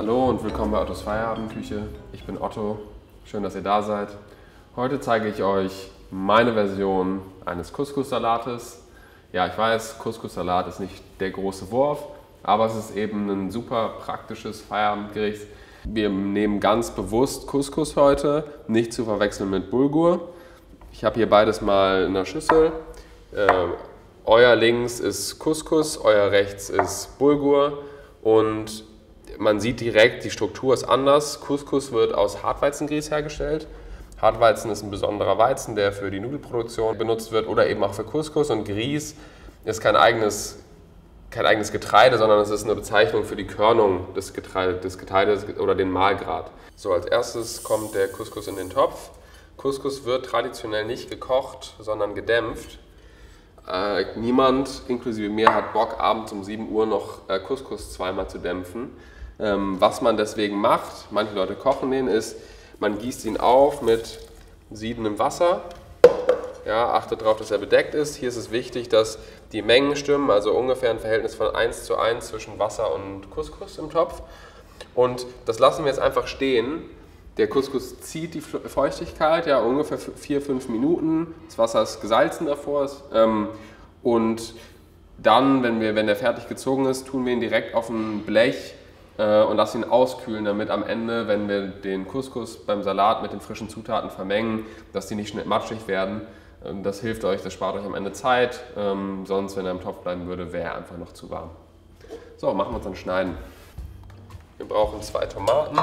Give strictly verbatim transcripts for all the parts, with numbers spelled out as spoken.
Hallo und willkommen bei Ottos Feierabendküche. Ich bin Otto, schön, dass ihr da seid. Heute zeige ich euch meine Version eines Couscous-Salates. Ja, ich weiß, Couscous-Salat ist nicht der große Wurf, aber es ist eben ein super praktisches Feierabendgericht. Wir nehmen ganz bewusst Couscous heute, nicht zu verwechseln mit Bulgur. Ich habe hier beides mal in der Schüssel. Äh, euer links ist Couscous, euer rechts ist Bulgur und man sieht direkt, die Struktur ist anders. Couscous wird aus Hartweizengrieß hergestellt. Hartweizen ist ein besonderer Weizen, der für die Nudelproduktion benutzt wird oder eben auch für Couscous. Und Grieß ist kein eigenes, kein eigenes Getreide, sondern es ist eine Bezeichnung für die Körnung des, Getreide, des Getreides oder den Mahlgrad. So, als erstes kommt der Couscous in den Topf. Couscous wird traditionell nicht gekocht, sondern gedämpft. Äh, niemand, inklusive mir, hat Bock, abends um sieben Uhr noch äh, Couscous zweimal zu dämpfen. Ähm, was man deswegen macht, manche Leute kochen den, ist, man gießt ihn auf mit siedendem Wasser. Ja, achtet darauf, dass er bedeckt ist. Hier ist es wichtig, dass die Mengen stimmen, also ungefähr ein Verhältnis von eins zu eins zwischen Wasser und Couscous im Topf. Und das lassen wir jetzt einfach stehen. Der Couscous zieht die Feuchtigkeit, ja, ungefähr vier bis fünf Minuten. Das Wasser ist gesalzen davor. Ähm, und dann, wenn, wir, wenn der fertig gezogen ist, tun wir ihn direkt auf ein Blech äh, und lassen ihn auskühlen, damit am Ende, wenn wir den Couscous beim Salat mit den frischen Zutaten vermengen, dass die nicht schnell matschig werden. Ähm, das hilft euch, das spart euch am Ende Zeit. Ähm, sonst, wenn er im Topf bleiben würde, wäre er einfach noch zu warm. So, machen wir uns dann schneiden. Wir brauchen zwei Tomaten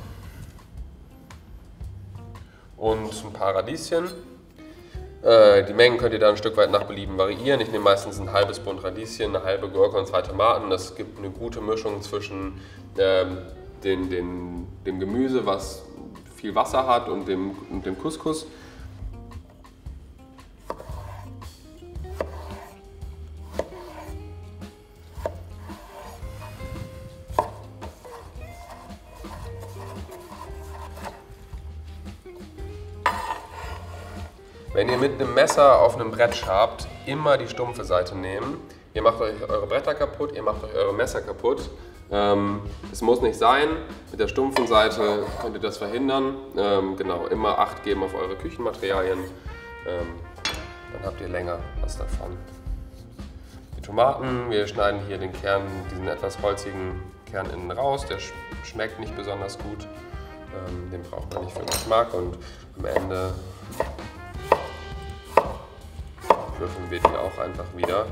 und ein paar Radieschen. Äh, die Mengen könnt ihr dann ein Stück weit nach Belieben variieren. Ich nehme meistens ein halbes Bund Radieschen, eine halbe Gurke und zwei Tomaten. Das gibt eine gute Mischung zwischen ähm, den, den, dem Gemüse, was viel Wasser hat, und dem, und dem Couscous. Wenn ihr mit einem Messer auf einem Brett schabt, immer die stumpfe Seite nehmen. Ihr macht euch eure Bretter kaputt, ihr macht euch eure Messer kaputt. Ähm, es muss nicht sein, mit der stumpfen Seite könnt ihr das verhindern. Ähm, genau, immer Acht geben auf eure Küchenmaterialien, ähm, dann habt ihr länger was davon. Die Tomaten, wir schneiden hier den Kern, diesen etwas holzigen Kern innen raus, der sch schmeckt nicht besonders gut. Ähm, den braucht man nicht für den Geschmack, und am Ende würfeln wir die auch einfach wieder.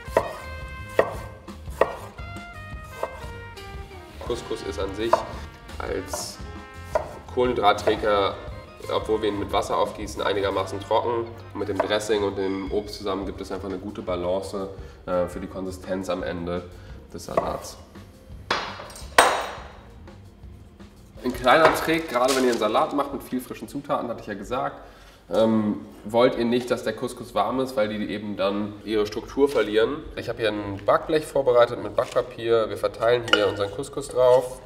Couscous ist an sich als Kohlenhydratträger, obwohl wir ihn mit Wasser aufgießen, einigermaßen trocken. Und mit dem Dressing und dem Obst zusammen gibt es einfach eine gute Balance äh, für die Konsistenz am Ende des Salats. Ein kleiner Trick, gerade wenn ihr einen Salat macht mit viel frischen Zutaten, hatte ich ja gesagt, Ähm, wollt ihr nicht, dass der Couscous warm ist, weil die eben dann ihre Struktur verlieren. Ich habe hier ein Backblech vorbereitet mit Backpapier. Wir verteilen hier unseren Couscous drauf.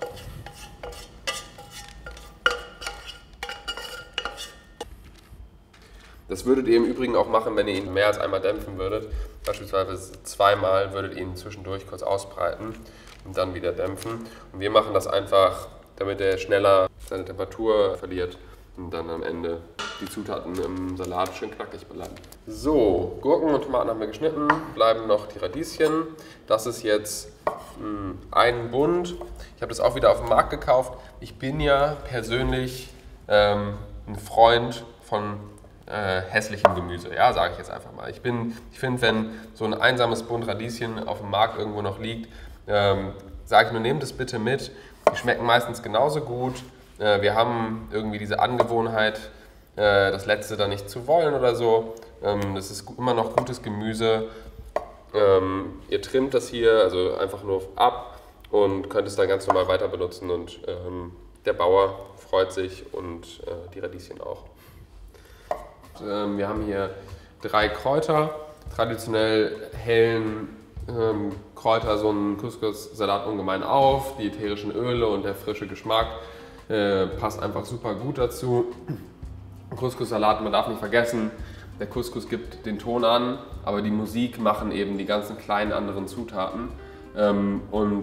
Das würdet ihr im Übrigen auch machen, wenn ihr ihn mehr als einmal dämpfen würdet. Beispielsweise zweimal würdet ihr ihn zwischendurch kurz ausbreiten und dann wieder dämpfen. Und wir machen das einfach, damit er schneller seine Temperatur verliert und dann am Ende die Zutaten im Salat schön knackig bleiben. So, Gurken und Tomaten haben wir geschnitten, bleiben noch die Radieschen. Das ist jetzt mh, ein Bund. Ich habe das auch wieder auf dem Markt gekauft. Ich bin ja persönlich ähm, ein Freund von äh, hässlichem Gemüse, ja, sage ich jetzt einfach mal. Ich, ich finde, wenn so ein einsames Bund Radieschen auf dem Markt irgendwo noch liegt, ähm, sage ich nur, nehmt es bitte mit. Die schmecken meistens genauso gut. Äh, wir haben irgendwie diese Angewohnheit, das letzte dann nicht zu wollen oder so. Das ist immer noch gutes Gemüse. Ihr trimmt das hier also einfach nur ab und könnt es dann ganz normal weiter benutzen, und der Bauer freut sich und die Radieschen auch. Wir haben hier drei Kräuter, traditionell hellen Kräuter so einen Couscous-Salat ungemein auf. Die ätherischen Öle und der frische Geschmack passt einfach super gut dazu. Couscous-Salat, man darf nicht vergessen, der Couscous gibt den Ton an, aber die Musik machen eben die ganzen kleinen anderen Zutaten. Und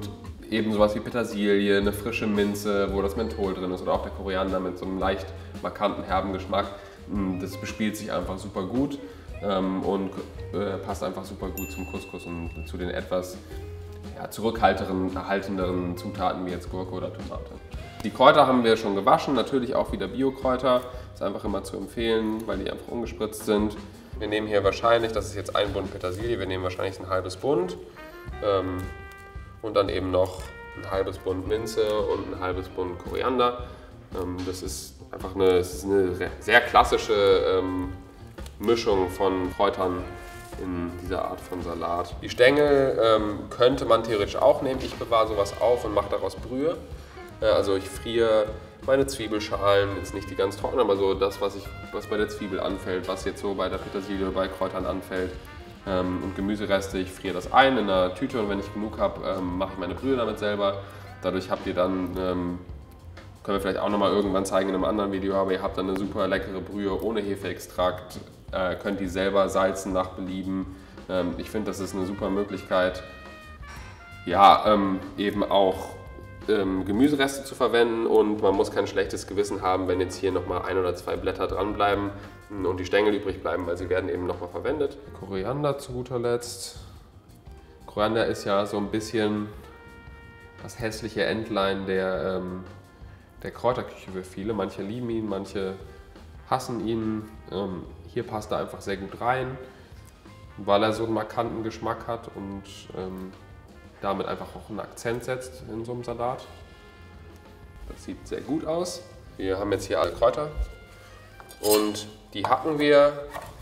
eben sowas wie Petersilie, eine frische Minze, wo das Menthol drin ist oder auch der Koriander mit so einem leicht markanten, herben Geschmack. Das bespielt sich einfach super gut ähm, und äh, passt einfach super gut zum Couscous und zu den etwas ja, zurückhaltenderen Zutaten wie jetzt Gurke oder Tomate. Die Kräuter haben wir schon gewaschen, natürlich auch wieder Bio-Kräuter. Ist einfach immer zu empfehlen, weil die einfach ungespritzt sind. Wir nehmen hier wahrscheinlich, das ist jetzt ein Bund Petersilie, wir nehmen wahrscheinlich ein halbes Bund. Ähm, und dann eben noch ein halbes Bund Minze und ein halbes Bund Koriander. Ähm, das ist einfach eine, das ist eine sehr klassische ähm, Mischung von Kräutern in dieser Art von Salat. Die Stängel ähm, könnte man theoretisch auch nehmen. Ich bewahre sowas auf und mache daraus Brühe. Äh, also ich friere meine Zwiebelschalen, jetzt nicht die ganz trockenen, aber so das, was, ich, was bei der Zwiebel anfällt, was jetzt so bei der Petersilie oder bei Kräutern anfällt. Ähm, und Gemüsereste, ich friere das ein in einer Tüte und wenn ich genug habe, ähm, mache ich meine Brühe damit selber. Dadurch habt ihr dann, ähm, können wir vielleicht auch nochmal irgendwann zeigen in einem anderen Video, aber ihr habt dann eine super leckere Brühe ohne Hefeextrakt, äh, könnt die selber salzen nach Belieben. Ähm, ich finde, das ist eine super Möglichkeit, ja, ähm, eben auch ähm, Gemüsereste zu verwenden und man muss kein schlechtes Gewissen haben, wenn jetzt hier nochmal ein oder zwei Blätter dranbleiben und die Stängel übrig bleiben, weil sie werden eben nochmal verwendet. Koriander zu guter Letzt. Koriander ist ja so ein bisschen das hässliche Entlein der, ähm, der Kräuterküche für viele. Manche lieben ihn, manche hassen ihn. Ähm, hier passt er einfach sehr gut rein, weil er so einen markanten Geschmack hat und ähm, damit einfach auch einen Akzent setzt in so einem Salat. Das sieht sehr gut aus. Wir haben jetzt hier alle Kräuter und die hacken wir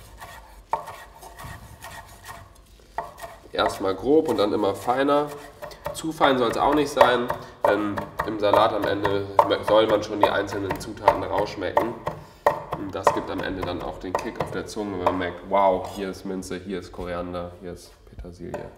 erstmal grob und dann immer feiner. Zu fein soll es auch nicht sein, denn im Salat am Ende soll man schon die einzelnen Zutaten rausschmecken. Und das gibt am Ende dann auch den Kick auf der Zunge, wenn man merkt, wow, hier ist Minze, hier ist Koriander, hier ist Petersilie.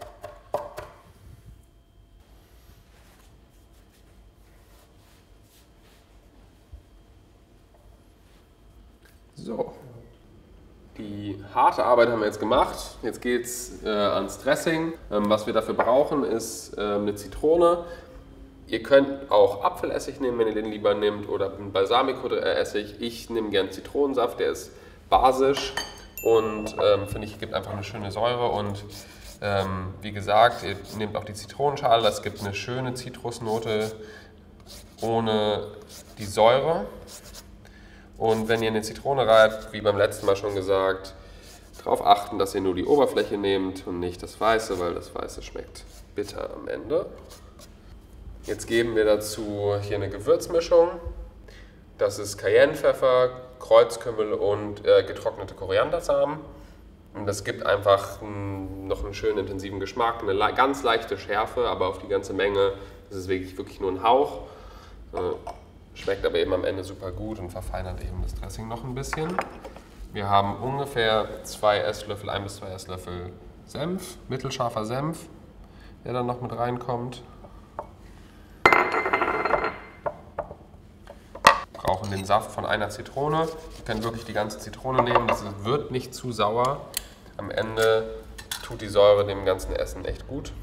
So, die harte Arbeit haben wir jetzt gemacht. Jetzt geht es äh, ans Dressing. Ähm, was wir dafür brauchen, ist äh, eine Zitrone. Ihr könnt auch Apfelessig nehmen, wenn ihr den lieber nehmt, oder Balsamico-Essig. Ich nehme gern Zitronensaft, der ist basisch und ähm, finde ich, gibt einfach eine schöne Säure. Und ähm, wie gesagt, ihr nehmt auch die Zitronenschale, das gibt eine schöne Zitrusnote ohne die Säure. Und wenn ihr eine Zitrone reibt, wie beim letzten Mal schon gesagt, darauf achten, dass ihr nur die Oberfläche nehmt und nicht das Weiße, weil das Weiße schmeckt bitter am Ende. Jetzt geben wir dazu hier eine Gewürzmischung. Das ist Cayennepfeffer, Kreuzkümmel und äh, getrocknete Koriandersamen. Und das gibt einfach einen, noch einen schönen intensiven Geschmack, eine le ganz leichte Schärfe, aber auf die ganze Menge ist es wirklich, wirklich nur ein Hauch. Äh, Schmeckt aber eben am Ende super gut und verfeinert eben das Dressing noch ein bisschen. Wir haben ungefähr zwei Esslöffel, ein bis zwei Esslöffel Senf, mittelscharfer Senf, der dann noch mit reinkommt. Wir brauchen den Saft von einer Zitrone. Ihr könnt wirklich die ganze Zitrone nehmen, das wird nicht zu sauer. Am Ende tut die Säure dem ganzen Essen echt gut.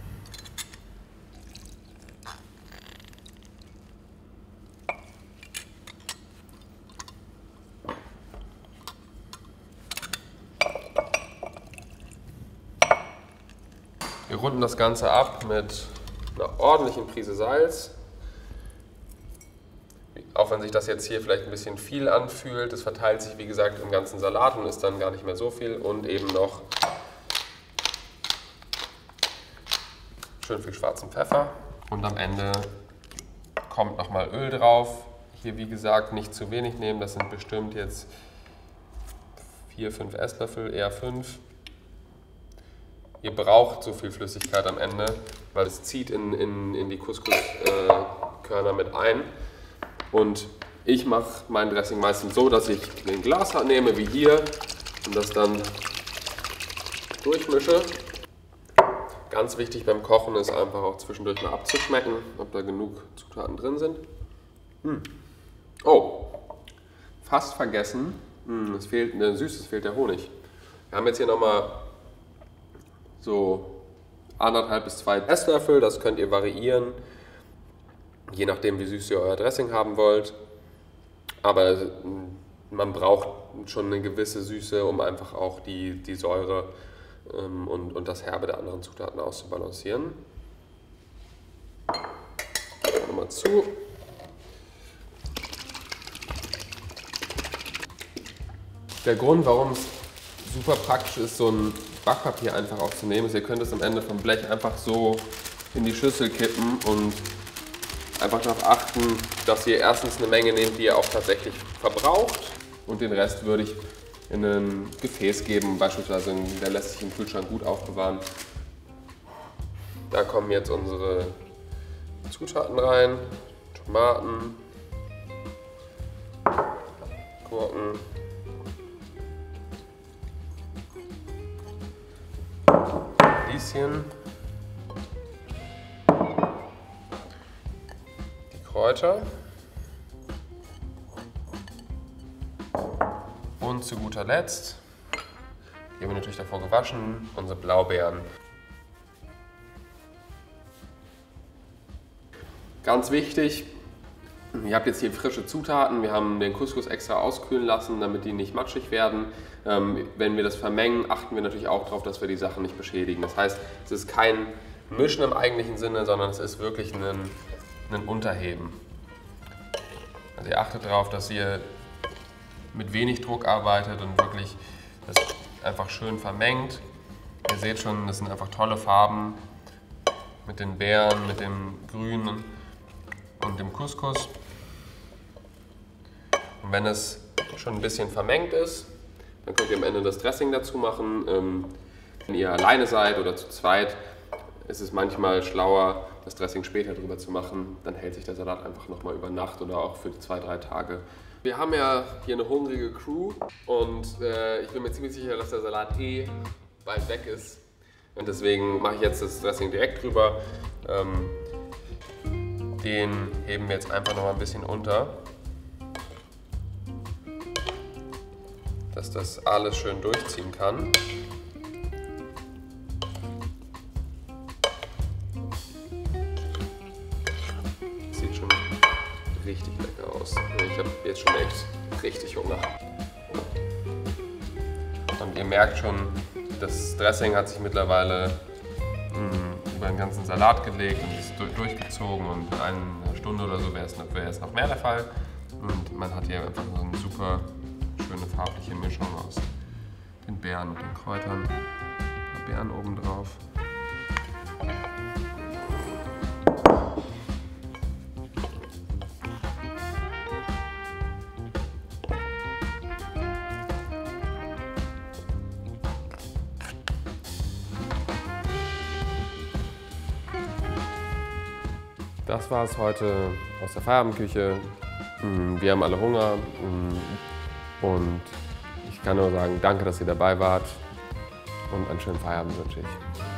Wir runden das Ganze ab mit einer ordentlichen Prise Salz. Auch wenn sich das jetzt hier vielleicht ein bisschen viel anfühlt, das verteilt sich wie gesagt im ganzen Salat und ist dann gar nicht mehr so viel. Und eben noch schön viel schwarzen Pfeffer. Und am Ende kommt nochmal Öl drauf. Hier wie gesagt nicht zu wenig nehmen, das sind bestimmt jetzt vier, fünf Esslöffel, eher fünf. Ihr braucht so viel Flüssigkeit am Ende, weil es zieht in, in, in die Couscous-Körner mit ein. Und ich mache mein Dressing meistens so, dass ich ein Glas nehme, wie hier, und das dann durchmische. Ganz wichtig beim Kochen ist einfach auch zwischendurch mal abzuschmecken, ob da genug Zutaten drin sind. Hm. Oh, fast vergessen, hm, es fehlt eine Süße, es fehlt der Honig. Wir haben jetzt hier nochmal so anderthalb bis zwei Esslöffel, das könnt ihr variieren. je nachdem, wie süß ihr euer Dressing haben wollt. Aber man braucht schon eine gewisse Süße, um einfach auch die, die Säure ähm, und, und das Herbe der anderen Zutaten auszubalancieren. Nochmal zu. Der Grund, warum es super praktisch ist, so ein Backpapier einfach aufzunehmen, ist, ihr könnt es am Ende vom Blech einfach so in die Schüssel kippen und einfach darauf achten, dass ihr erstens eine Menge nehmt, die ihr auch tatsächlich verbraucht, und den Rest würde ich in ein Gefäß geben, beispielsweise der lässt sich im Kühlschrank gut aufbewahren. Da kommen jetzt unsere Zutaten rein: Tomaten, Gurken, Radieschen, die Kräuter und zu guter Letzt, die haben wir natürlich davor gewaschen, unsere Blaubeeren. Ganz wichtig, ihr habt jetzt hier frische Zutaten, wir haben den Couscous extra auskühlen lassen, damit die nicht matschig werden. Ähm, wenn wir das vermengen, achten wir natürlich auch darauf, dass wir die Sachen nicht beschädigen. Das heißt, es ist kein Mischen im eigentlichen Sinne, sondern es ist wirklich ein, ein Unterheben. Also ihr achtet darauf, dass ihr mit wenig Druck arbeitet und wirklich das einfach schön vermengt. Ihr seht schon, das sind einfach tolle Farben mit den Beeren, mit dem Grün und dem Couscous. Und wenn es schon ein bisschen vermengt ist, dann könnt ihr am Ende das Dressing dazu machen. Wenn ihr alleine seid oder zu zweit, ist es manchmal schlauer, das Dressing später drüber zu machen. Dann hält sich der Salat einfach nochmal über Nacht oder auch für zwei, drei Tage. Wir haben ja hier eine hungrige Crew und äh, ich bin mir ziemlich sicher, dass der Salat eh bald weg ist. Und deswegen mache ich jetzt das Dressing direkt drüber. Ähm, den heben wir jetzt einfach noch mal ein bisschen unter, dass das alles schön durchziehen kann. Sieht schon richtig lecker aus. Ich habe jetzt schon echt richtig Hunger. Und ihr merkt schon, das Dressing hat sich mittlerweile mh, über den ganzen Salat gelegt und ist durchgezogen, und in einer Stunde oder so wäre es, noch, wäre es noch mehr der Fall. Und man hat hier einfach so eine super schöne farbliche Mischung aus den Beeren und den Kräutern. Ein paar Beeren oben drauf. Das war es heute aus der Feierabendküche. Wir haben alle Hunger und ich kann nur sagen, danke, dass ihr dabei wart, und einen schönen Feierabend wünsche ich.